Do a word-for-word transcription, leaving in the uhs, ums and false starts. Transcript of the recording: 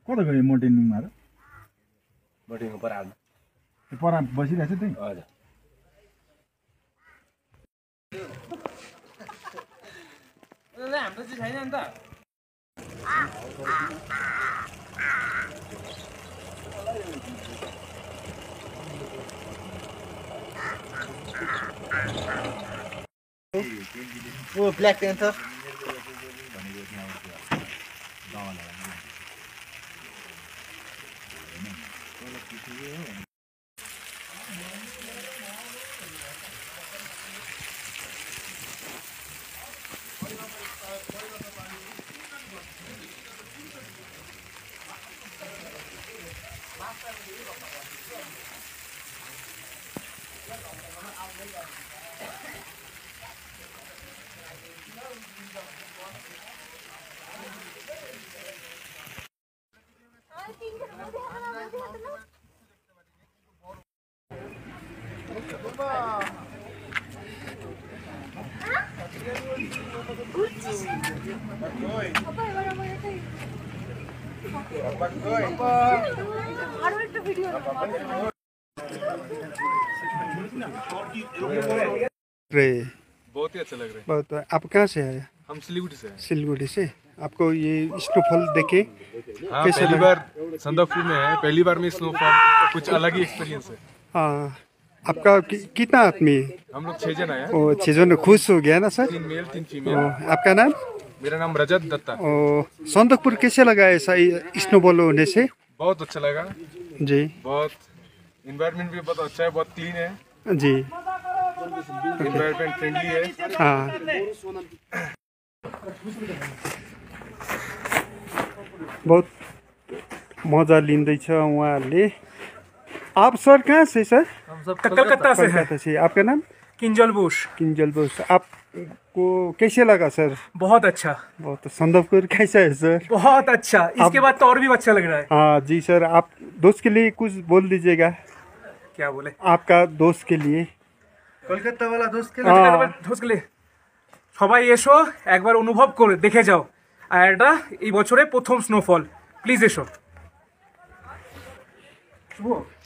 कता गयो मोटेनिङमा र मोटेनिङ पर आल्नु परा बसिरहेछ त्यही हजुर ल हाम्रो चाहिँ छैन नि त ओ ब्ल्याक प्यान्थर बहुत ही अच्छा लग रहा है। बहुत। आप कहाँ से आए? हम सिलीगुड़ी से हैं। सिलीगुड़ी से। आपको ये स्नोफॉल देखे हाँ, पहली बार संदकफू में है, पहली बार में स्नोफॉल, कुछ अलग ही एक्सपीरियंस है। हाँ, आपका कि, कितना आदमी? हम लोग छह जन आए हैं। ओ, छह जन खुश हो गया ना सर? तीन मेल तीन फीमेल। आपका नाम? मेरा नाम रजत दत्ता। ओ, संदकपुर कैसे लगा ऐसा स्नोफॉल होने से? बहुत अच्छा लगा जी। बहुत एनवायरनमेंट भी बहुत अच्छा है, बहुत क्लीन है जी, एनवायरनमेंट फ्रेंडली है। हाँ, बहुत मजा लिँदैछ उहाँहरूले। आप सर कहाँ से सर? हम सब कलकत्ता से हैं। से। आपका नाम? किंजल बुश। किंजल बुश। आपको कैसे लगा सर? बहुत अच्छा। बहुत। संदकपुर कैसा है सर? बहुत अच्छा। इसके बाद तो और भी अच्छा लग रहा है। हाँ जी सर, आप दोस्त के लिए कुछ बोल दीजिएगा। क्या बोले? आपका दोस्त के लिए, কলকাতা वाला दोस्त के लिए दोस्त के लिए সবাই এসো, একবার অনুভব করে দেখে যাও। আর এটা এই বছরে প্রথম স্নোফল, প্লিজ এসো। শুভ